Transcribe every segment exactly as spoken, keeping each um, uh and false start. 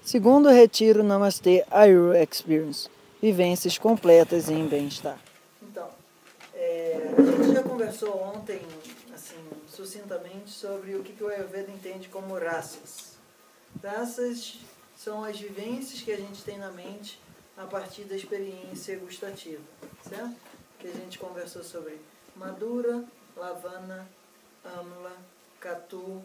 Segundo retiro Namastê Ayurveda Experience, vivências completas em bem-estar. Então, é, a gente já conversou ontem, assim, sucintamente, sobre o que, que o Ayurveda entende como raças. Raças são as vivências que a gente tem na mente a partir da experiência gustativa, certo? Que a gente conversou sobre Madura, Lavana, Amla, Katu,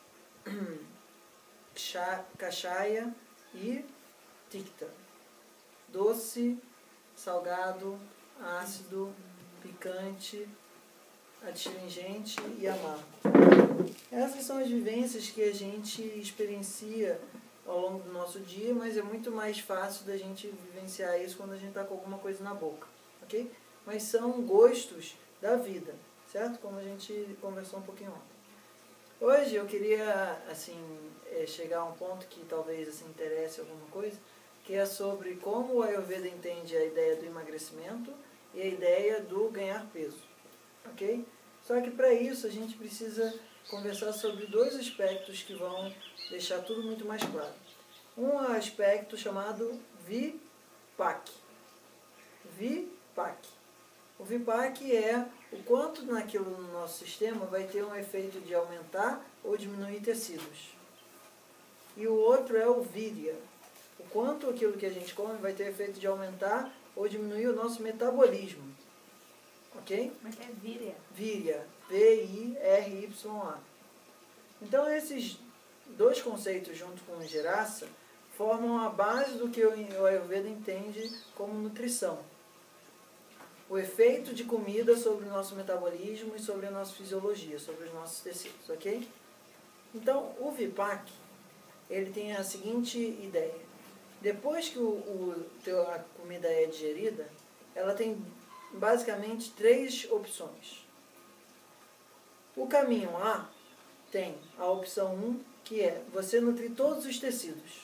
Kashaya e Tikta. Doce, salgado, ácido, picante, astringente e amargo. Essas são as vivências que a gente experiencia ao longo do nosso dia, mas é muito mais fácil da gente vivenciar isso quando a gente está com alguma coisa na boca, ok? Mas são gostos da vida, certo? Como a gente conversou um pouquinho ontem. Hoje eu queria, assim, chegar a um ponto que talvez assim, interesse alguma coisa, que é sobre como o Ayurveda entende a ideia do emagrecimento e a ideia do ganhar peso, ok? Só que para isso a gente precisa conversar sobre dois aspectos que vão deixar tudo muito mais claro. Um aspecto chamado Vipak. Vipak. O Vipak é o quanto naquilo no nosso sistema vai ter um efeito de aumentar ou diminuir tecidos. E o outro é o Virya. O quanto aquilo que a gente come vai ter efeito de aumentar ou diminuir o nosso metabolismo. Ok? Mas é Virya. Virya. V I R Y A. Então esses dois conceitos junto com o Gerasa formam a base do que o Ayurveda entende como nutrição. O efeito de comida sobre o nosso metabolismo e sobre a nossa fisiologia, sobre os nossos tecidos, ok? Então, o Vipak, ele tem a seguinte ideia. Depois que o, o, a comida é digerida, ela tem basicamente três opções. O caminho A tem a opção um, que é você nutrir todos os tecidos.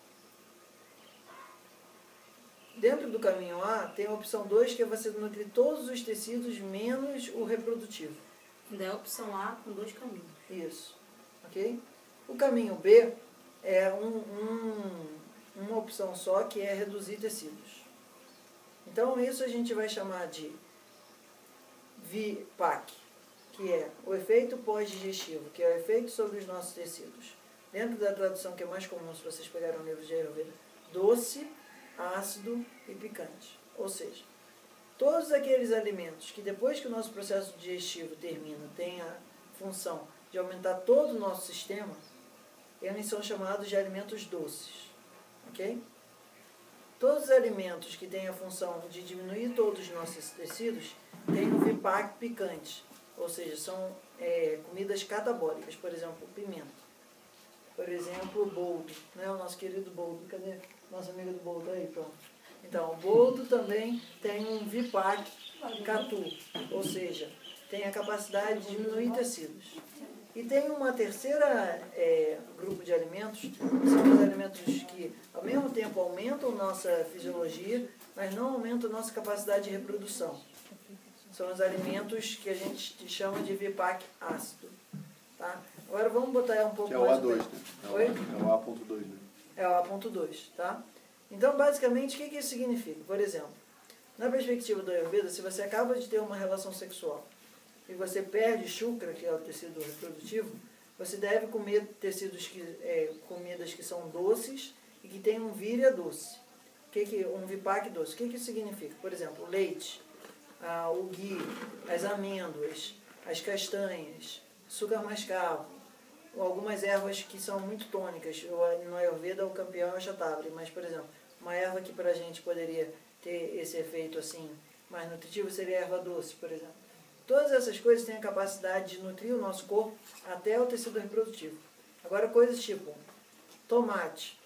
Dentro do caminho A, tem a opção dois, que é você nutrir todos os tecidos, menos o reprodutivo. Ainda é a opção A com dois caminhos. Isso. Ok? O caminho B é um, um, uma opção só, que é reduzir tecidos. Então, isso a gente vai chamar de Vipak, que é o efeito pós-digestivo, que é o efeito sobre os nossos tecidos. Dentro da tradução que é mais comum, se vocês pegaram o livro de Ayurveda, doce, ácido e picante. Ou seja, todos aqueles alimentos que depois que o nosso processo digestivo termina, tem a função de aumentar todo o nosso sistema, eles são chamados de alimentos doces. Ok? Todos os alimentos que têm a função de diminuir todos os nossos tecidos têm um Vipak picante. Ou seja, são é, comidas catabólicas. Por exemplo, pimenta. Por exemplo, o boldo, né? O nosso querido boldo. Cadê nossa amiga do boldo aí? Pronto. Então, o boldo também tem um Vipak Katu, ou seja, tem a capacidade de diminuir tecidos. E tem uma terceira é, grupo de alimentos, que são os alimentos que, ao mesmo tempo, aumentam nossa fisiologia, mas não aumentam nossa capacidade de reprodução. São os alimentos que a gente chama de Vipak ácido. Tá? Agora vamos botar um pouco que é o mais... A dois, né? É o, é o A ponto dois, né? É o A ponto dois, tá? Então, basicamente, o que, que isso significa? Por exemplo, na perspectiva do Ayurveda, se você acaba de ter uma relação sexual e você perde shukra, que é o tecido reprodutivo, você deve comer tecidos que, é, comidas que são doces e que tem um virya doce. O que que, um Vipak doce. O que, que isso significa? Por exemplo, o leite, ah, o ghee, as amêndoas, as castanhas, açúcar mascavo, algumas ervas que são muito tônicas. No Ayurveda o campeão é o Shatavari, mas, por exemplo, uma erva que para a gente poderia ter esse efeito assim mais nutritivo seria a erva doce, por exemplo. Todas essas coisas têm a capacidade de nutrir o nosso corpo até o tecido reprodutivo. Agora, coisas tipo tomate,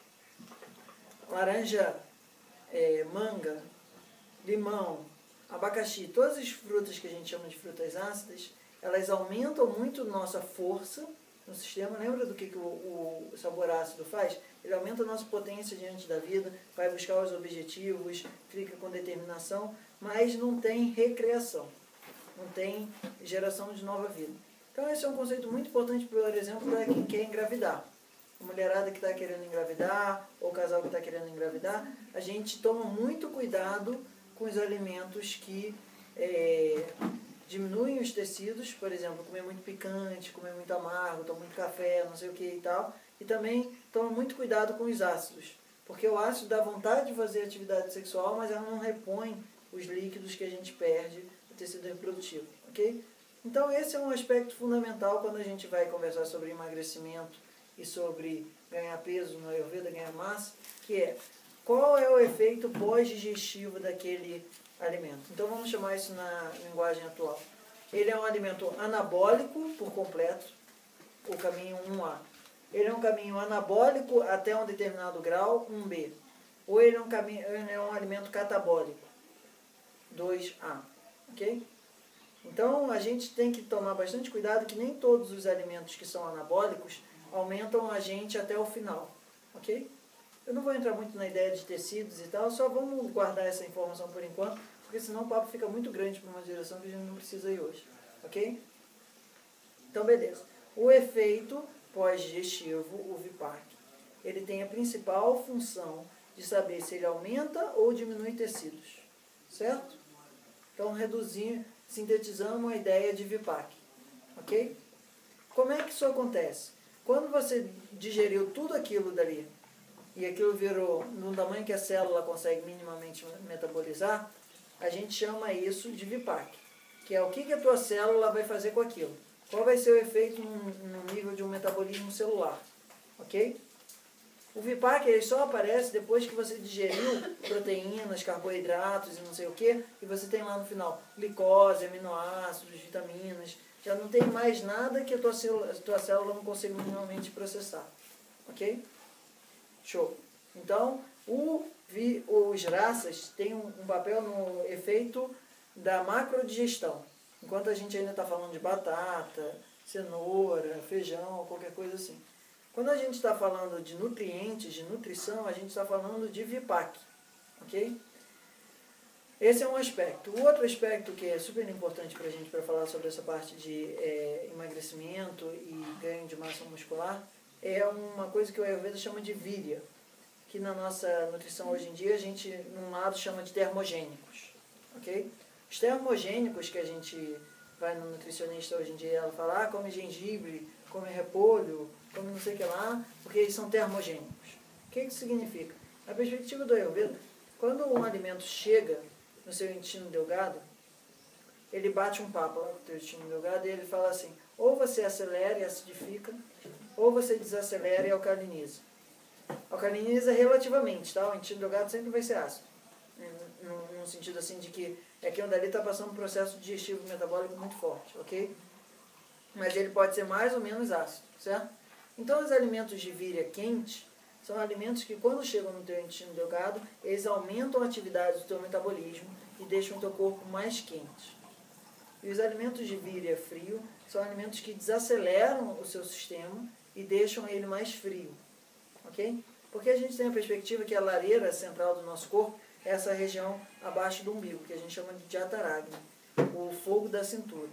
laranja, é, manga, limão, abacaxi, todas as frutas que a gente chama de frutas ácidas, elas aumentam muito nossa força no sistema. Lembra do que, que o, o sabor ácido faz? Ele aumenta a nossa potência diante da vida, vai buscar os objetivos, clica com determinação, mas não tem recreação, não tem geração de nova vida. Então esse é um conceito muito importante, por exemplo, para quem quer engravidar. A mulherada que está querendo engravidar, ou o casal que está querendo engravidar, a gente toma muito cuidado com os alimentos que é, diminuem os tecidos, por exemplo, comer muito picante, comer muito amargo, tomar muito café, não sei o que e tal. E também toma muito cuidado com os ácidos, porque o ácido dá vontade de fazer atividade sexual, mas ela não repõe os líquidos que a gente perde do tecido reprodutivo, ok? Então esse é um aspecto fundamental quando a gente vai conversar sobre emagrecimento e sobre ganhar peso no Ayurveda, ganhar massa, que é qual é o efeito pós-digestivo daquele alimento. Então vamos chamar isso na linguagem atual. Ele é um alimento anabólico por completo, o caminho um A. Ele é um caminho anabólico até um determinado grau, um B. Ou ele é um, caminho, ele é um alimento catabólico, dois A. Ok? Então a gente tem que tomar bastante cuidado que nem todos os alimentos que são anabólicos aumentam a gente até o final. Ok? Eu não vou entrar muito na ideia de tecidos e tal, só vamos guardar essa informação por enquanto, porque senão o papo fica muito grande para uma direção que a gente não precisa ir hoje. Ok? Então, beleza. O efeito pós-digestivo, o Vipac, ele tem a principal função de saber se ele aumenta ou diminui tecidos. Certo? Então, reduzir, sintetizamos a ideia de Vipac. Ok? Como é que isso acontece? Quando você digeriu tudo aquilo dali, e aquilo virou no tamanho que a célula consegue minimamente metabolizar, a gente chama isso de Vipac, que é o que, que a tua célula vai fazer com aquilo. Qual vai ser o efeito no, no nível de um metabolismo celular. Ok? O Vipac ele só aparece depois que você digeriu proteínas, carboidratos e não sei o que, e você tem lá no final glicose, aminoácidos, vitaminas. Já não tem mais nada que a tua célula, a tua célula não consiga minimamente processar. Ok? Show. Então, o, vi, os raças têm um, um papel no efeito da macrodigestão. Enquanto a gente ainda está falando de batata, cenoura, feijão, qualquer coisa assim. Quando a gente está falando de nutrientes, de nutrição, a gente está falando de Vipac. Ok? Esse é um aspecto. O outro aspecto que é super importante para a gente, para falar sobre essa parte de é, emagrecimento e ganho de massa muscular, é uma coisa que o Ayurveda chama de Virya, que na nossa nutrição hoje em dia a gente, num lado, chama de termogênicos. Ok? Os termogênicos que a gente vai no nutricionista hoje em dia, ela fala, ah, come gengibre, come repolho, come não sei o que lá, porque eles são termogênicos. O que isso significa? Na perspectiva do Ayurveda, quando um alimento chega no seu intestino delgado, ele bate um papo lá com o teu intestino delgado e ele fala assim, ou você acelera e acidifica, ou você desacelera e alcaliniza. Alcaliniza relativamente, tá? O intestino delgado sempre vai ser ácido. Num, num sentido assim de que é que onde ali está passando um processo digestivo metabólico muito forte, ok? Mas ele pode ser mais ou menos ácido, certo? Então os alimentos de Virya quente são alimentos que quando chegam no teu intestino delgado, eles aumentam a atividade do teu metabolismo e deixam o teu corpo mais quente. E os alimentos de Virya frio são alimentos que desaceleram o seu sistema e deixam ele mais frio. Ok? Porque a gente tem a perspectiva que a lareira central do nosso corpo é essa região abaixo do umbigo, que a gente chama de Jataragni, o fogo da cintura.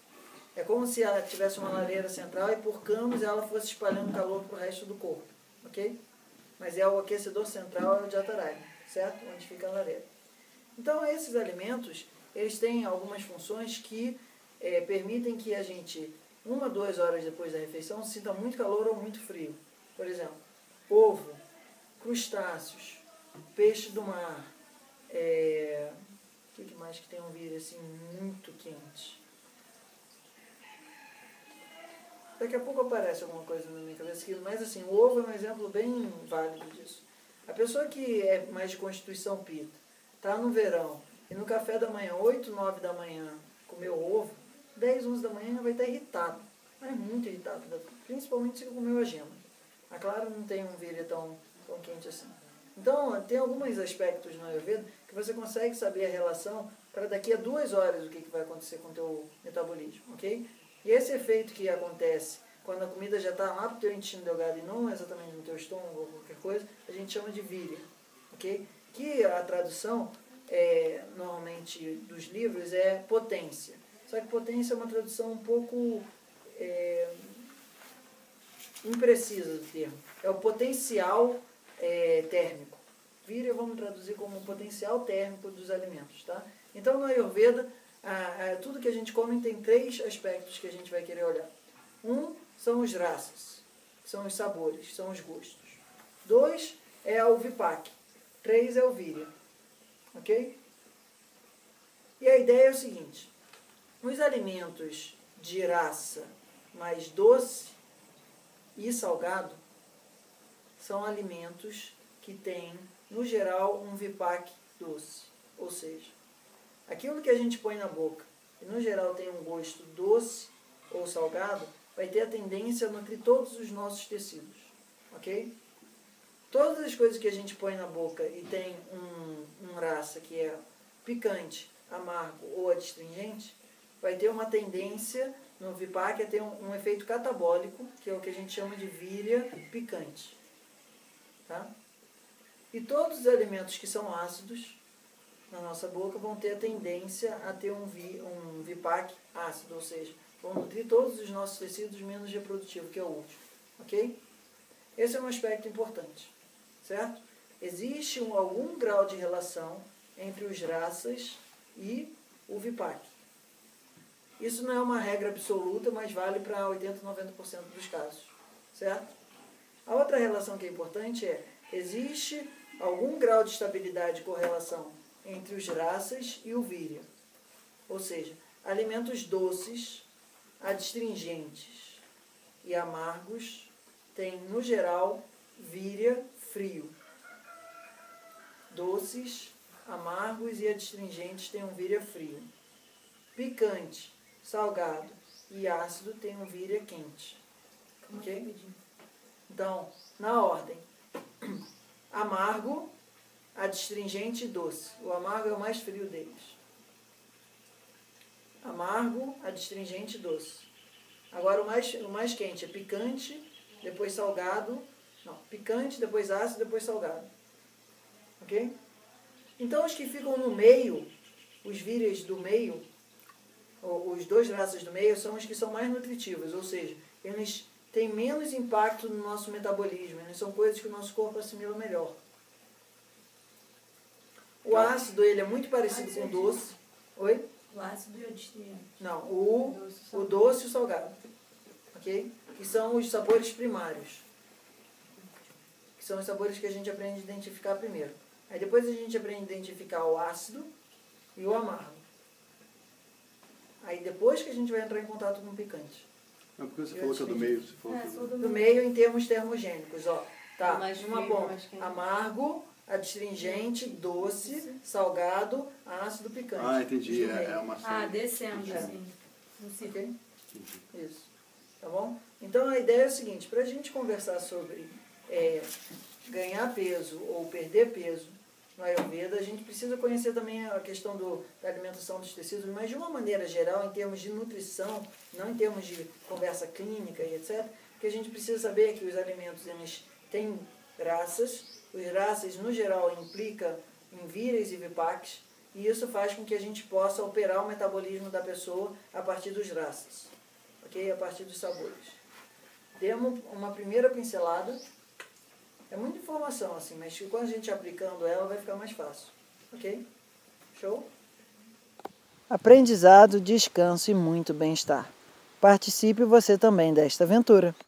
É como se ela tivesse uma lareira central e por canos ela fosse espalhando calor para o resto do corpo. Ok? Mas é o aquecedor central, é o Jataragni, certo? Onde fica a lareira. Então esses alimentos, eles têm algumas funções que é, permitem que a gente, uma, duas horas depois da refeição, sinta muito calor ou muito frio. Por exemplo, ovo, crustáceos, peixe do mar, é, o que mais que tem um Virya assim muito quente? Daqui a pouco aparece alguma coisa na minha cabeça, mas assim, o ovo é um exemplo bem válido disso. A pessoa que é mais de constituição pita, está no verão, e no café da manhã, oito, nove da manhã, comeu ovo, dez, onze da manhã vai estar irritado. Mas muito irritado, principalmente se comeu a gema. A clara não tem um Virya tão, tão quente assim. Então, tem alguns aspectos no Ayurveda que você consegue saber a relação para daqui a duas horas o que, que vai acontecer com o teu metabolismo, ok? E esse efeito que acontece quando a comida já está lá para o teu intestino delgado e não exatamente no teu estômago ou qualquer coisa, a gente chama de Virya, ok? Que a tradução, é, normalmente, dos livros é potência. Só que potência é uma tradução um pouco é, imprecisa do termo. É o potencial é, térmico. Vírya vamos traduzir como potencial térmico dos alimentos, tá? Então, no Ayurveda, a, a, tudo que a gente come tem três aspectos que a gente vai querer olhar. Um são os rasas, que são os sabores, são os gostos. Dois é o vipak. Três é o virya. Ok? E a ideia é o seguinte: os alimentos de raça mais doce e salgado são alimentos que têm, no geral, um vipak doce. Ou seja, aquilo que a gente põe na boca e, no geral, tem um gosto doce ou salgado, vai ter a tendência a nutrir todos os nossos tecidos. Ok? Todas as coisas que a gente põe na boca e tem um, um raça que é picante, amargo ou adstringente, vai ter uma tendência no vipak a ter um, um efeito catabólico, que é o que a gente chama de virya picante. Tá? E todos os alimentos que são ácidos na nossa boca vão ter a tendência a ter um, vi, um vipak ácido, ou seja, vão nutrir todos os nossos tecidos menos reprodutivo, que é o último. Ok? Esse é um aspecto importante. Certo? Existe um, algum grau de relação entre os rasas e o vipak. Isso não é uma regra absoluta, mas vale para oitenta, noventa por cento dos casos. Certo? A outra relação que é importante é: existe algum grau de estabilidade e correlação entre os rasas e o virya. Ou seja, alimentos doces, adstringentes e amargos têm, no geral, virya frio. Doces, amargos e adstringentes têm um virya frio. Picante, salgado e ácido têm um virya quente. Ok? Então, na ordem: amargo, adstringente e doce. O amargo é o mais frio deles. Amargo, adstringente e doce. Agora o mais, o mais quente é picante, depois salgado. Não, picante, depois ácido, depois salgado. Ok? Então, os que ficam no meio, os vírias do meio, os dois raças do meio, são os que são mais nutritivos, ou seja, eles têm menos impacto no nosso metabolismo, eles são coisas que o nosso corpo assimila melhor. O ácido, ele é muito parecido com o doce. Oi? O ácido e o adstringente. Não, o, o doce e o salgado. Ok? Que são os sabores primários. Que são os sabores que a gente aprende a identificar primeiro. Aí depois a gente aprende a identificar o ácido e o amargo. Aí depois que a gente vai entrar em contato com o picante. Não, porque você falou que é do meio. Você falou É, que é sou do... do Do meio em termos termogênicos, ó. Tá, O mais numa frio, ponta. mais quente. Amargo, adstringente, doce, salgado, ácido, picante. Ah, entendi. Os do É, meio. é uma Ah, série. descendo, É. assim. No círculo. Ok? Entendi. Isso. Tá bom? Então a ideia é o seguinte: para a gente conversar sobre é, ganhar peso ou perder peso no Ayurveda, a gente precisa conhecer também a questão do, da alimentação dos tecidos, mas de uma maneira geral, em termos de nutrição, não em termos de conversa clínica e etcétera, que a gente precisa saber é que os alimentos eles têm raças, os raças no geral implica em vírias e vipaks, e isso faz com que a gente possa operar o metabolismo da pessoa a partir dos raças, ok? A partir dos sabores. Demos uma primeira pincelada. É muita informação, assim, mas quando a gente aplicando ela, vai ficar mais fácil. Ok? Show? Aprendizado, descanso e muito bem-estar. Participe você também desta aventura.